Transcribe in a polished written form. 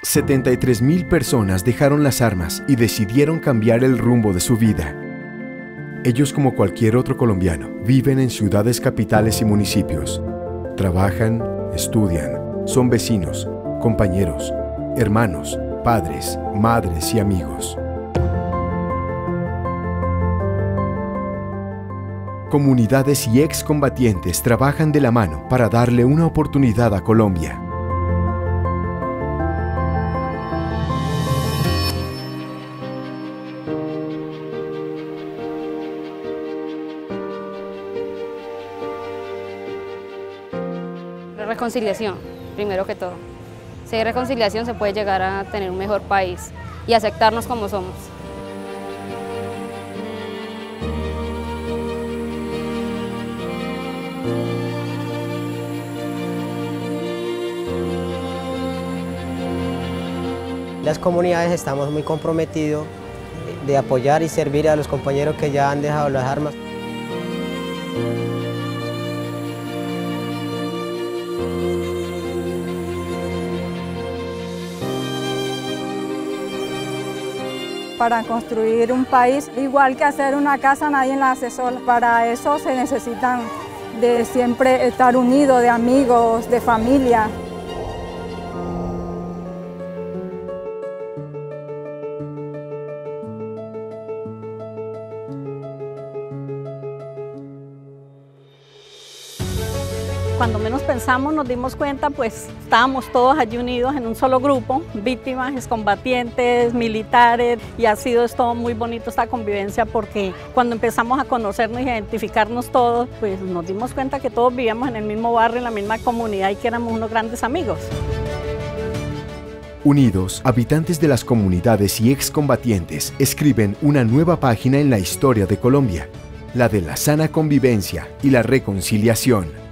73.000 personas dejaron las armas y decidieron cambiar el rumbo de su vida. Ellos, como cualquier otro colombiano, viven en ciudades capitales y municipios. Trabajan, estudian, son vecinos, compañeros, hermanos, padres, madres y amigos. Comunidades y excombatientes trabajan de la mano para darle una oportunidad a Colombia. Reconciliación, primero que todo. Si hay reconciliación se puede llegar a tener un mejor país y aceptarnos como somos. Las comunidades estamos muy comprometidos de apoyar y servir a los compañeros que ya han dejado las armas. Para construir un país, igual que hacer una casa, nadie la hace sola. Para eso se necesitan de siempre estar unidos, de amigos, de familia. Cuando menos pensamos nos dimos cuenta, pues estábamos todos allí unidos en un solo grupo, víctimas, excombatientes, militares, y ha sido esto muy bonito esta convivencia porque cuando empezamos a conocernos y a identificarnos todos, pues nos dimos cuenta que todos vivíamos en el mismo barrio, en la misma comunidad y que éramos unos grandes amigos. Unidos, habitantes de las comunidades y excombatientes escriben una nueva página en la historia de Colombia, la de la sana convivencia y la reconciliación.